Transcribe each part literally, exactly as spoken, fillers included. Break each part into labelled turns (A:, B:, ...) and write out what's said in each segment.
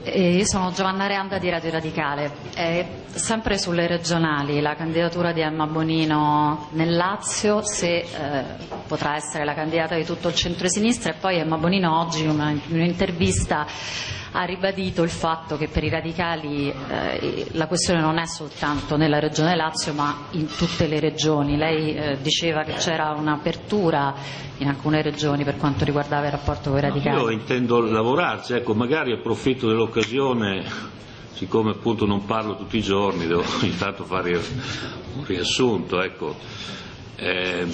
A: Eh, io sono Giovanna Reanda di Radio Radicale. Eh, sempre sulle regionali, la candidatura di Emma Bonino nel Lazio, se eh, potrà essere la candidata di tutto il centro-sinistra, e poi Emma Bonino oggi in un'intervista ha ribadito il fatto che per i radicali eh, la questione non è soltanto nella regione Lazio ma in tutte le regioni. Lei eh, diceva che c'era un'apertura in alcune regioni per quanto riguardava il rapporto con i radicali.
B: No, io intendo lavorarci, ecco, magari approfitto dell'occasione, siccome appunto non parlo tutti i giorni, devo intanto fare un riassunto, ecco. Eh,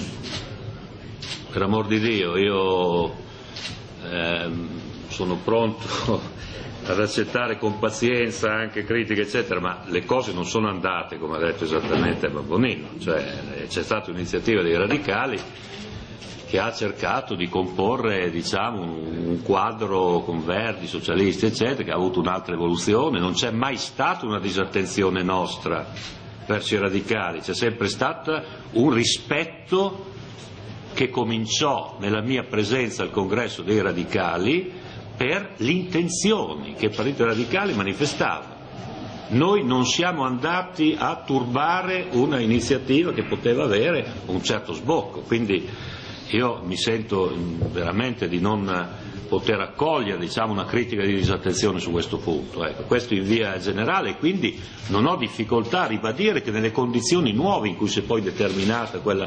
B: per amor di Dio, io eh, sono pronto ad accettare con pazienza anche critiche eccetera, ma le cose non sono andate come ha detto esattamente Emma Bonino, cioè c'è stata un'iniziativa dei radicali che ha cercato di comporre, diciamo, un, un quadro con Verdi, socialisti eccetera, che ha avuto un'altra evoluzione. Non c'è mai stata una disattenzione nostra verso i radicali, c'è sempre stato un rispetto che cominciò nella mia presenza al congresso dei radicali per le intenzioni che il Partito Radicale manifestava. Noi non siamo andati a turbare una iniziativa che poteva avere un certo sbocco, quindi io mi sento veramente di non poter accogliere, diciamo, una critica di disattenzione su questo punto. Ecco, questo in via generale, quindi non ho difficoltà a ribadire che nelle condizioni nuove in cui si è poi determinata quella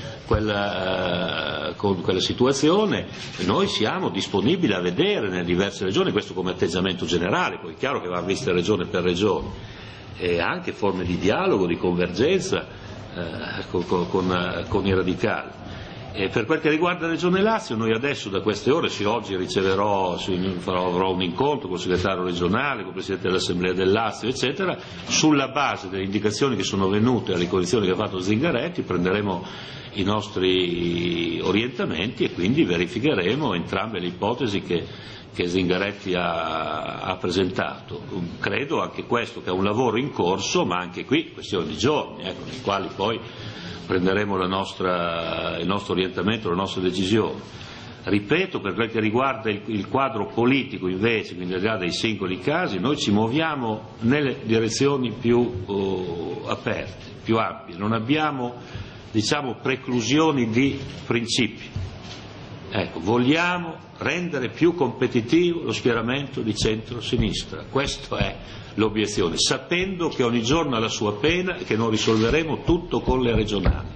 B: Quella, con quella situazione noi siamo disponibili a vedere nelle diverse regioni, questo come atteggiamento generale, poi è chiaro che va vista regione per regione, e anche forme di dialogo, di convergenza eh, con, con, con i radicali. E per quel che riguarda la Regione Lazio, noi adesso da queste ore, sì, oggi riceverò, farò, avrò un incontro con il segretario regionale, con il Presidente dell'Assemblea del Lazio, eccetera, sulla base delle indicazioni che sono venute, alle condizioni che ha fatto Zingaretti, prenderemo i nostri orientamenti e quindi verificheremo entrambe le ipotesi che, che Zingaretti ha, ha presentato. Credo anche questo che è un lavoro in corso, ma anche qui questione di giorni, ecco, nei quali poi prenderemo la nostra, il nostro orientamento, la nostra decisione. Ripeto, per quel che riguarda il, il quadro politico invece, quindi al di là dei singoli casi, noi ci muoviamo nelle direzioni più uh, aperte, più ampie, non abbiamo, diciamo, preclusioni di principi. Ecco, vogliamo rendere più competitivo lo schieramento di centro-sinistra, questa è l'obiezione, sapendo che ogni giorno ha la sua pena e che non risolveremo tutto con le regionali.